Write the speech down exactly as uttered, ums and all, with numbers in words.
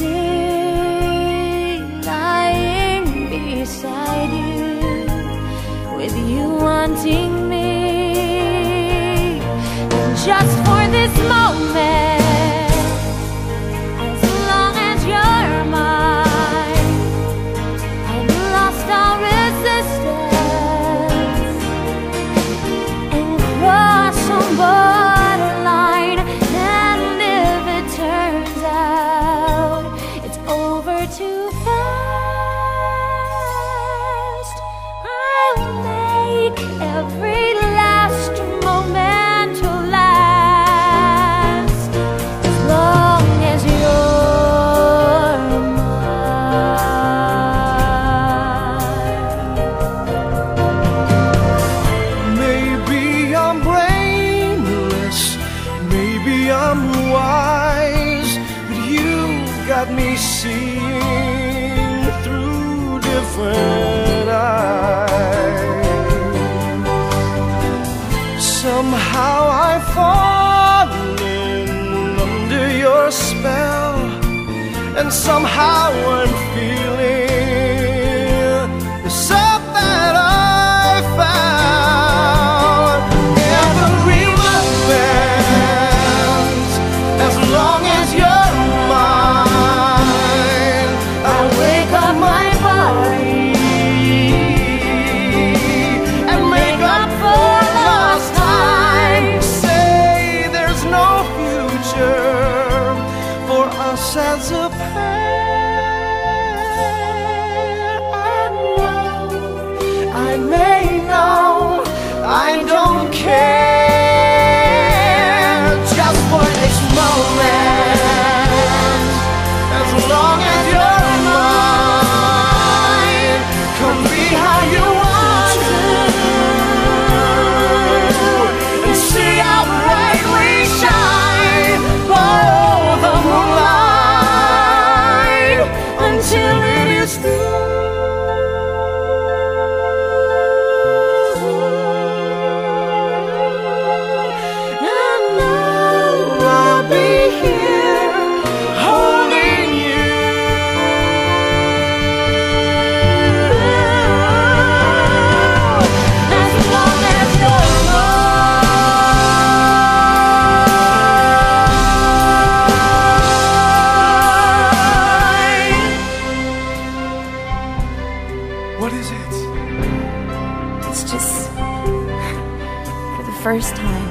me lying beside you, with you wanting me, and just for this moment, as long as you're mine, I've lost all resistance and crossed some borderline. And if it turns out it's over too fast, I'll make every last moment to last, as long as you're mine. Maybe I'm brainless, maybe I'm wise, but you got me seeing through different eyes. Somehow I've fallen under your spell, and somehow I'm feeling the stuff that I found. Every moment, as long as you're mine, I wake up my body and make up for lost time. Say there's no future for us as a pair. And now I may know I don't care, just for this moment, as long as you're mine. Come be how you want to, and see how bright we shine. Follow the moonlight until it is through. And now I'll be here holding you, as long as you're mine. What is it? It's just, for the first time,